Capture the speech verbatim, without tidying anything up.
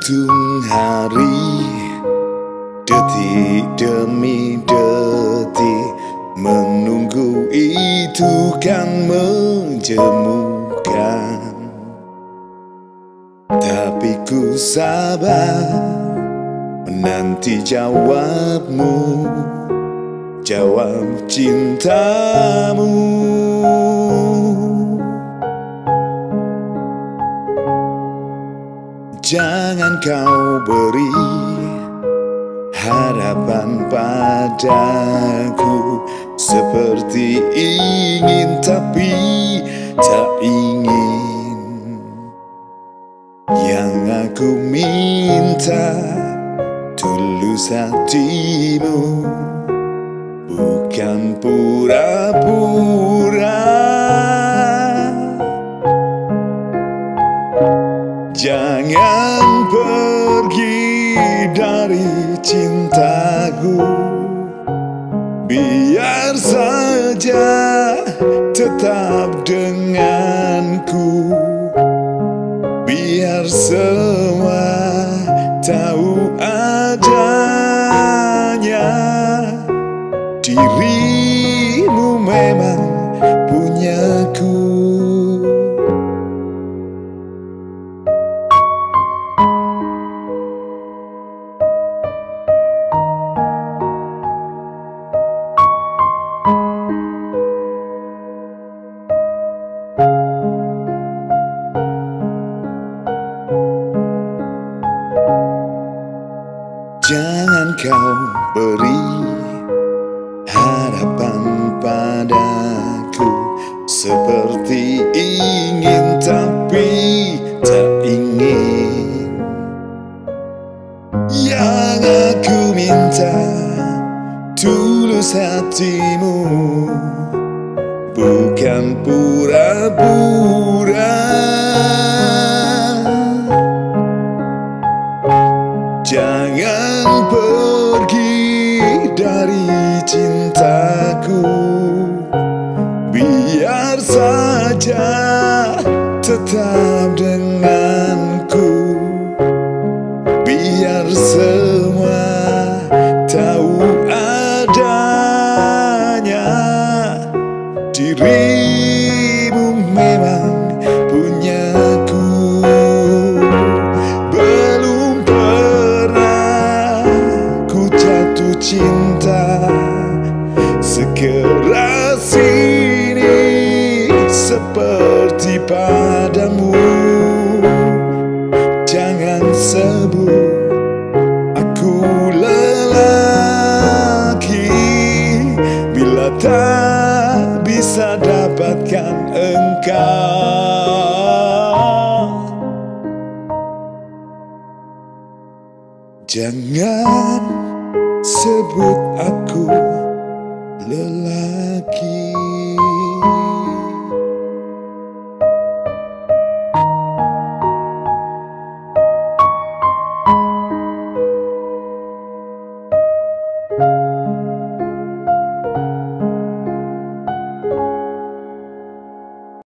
menghitung hari, detik demi detik, menunggu itu kan menjemukan. Tapi ku sabar menanti jawabmu, jawab cintamu. Jangan kau beri harapan padaku, seperti ingin tapi tak ingin. Yang aku minta tulus hatimu, bukan pura-pura. Jangan pergi dari cintaku, biar saja tetap denganku. Biar semua tahu adanya, dirimu memang punyaku. Jangan kau beri harapan padaku, seperti ingin tapi tak ingin. Yang aku minta tulus hatimu, bukan pura-pura. Jangan pergi dari cintaku, biar saja tetap denganku. Biar semua tahu adanya, dirimu memang punyaku. Cinta sekeras ini seperti padamu. Jangan sebut aku lelaki bila tak bisa dapatkan engkau. Jangan sebut aku lelah.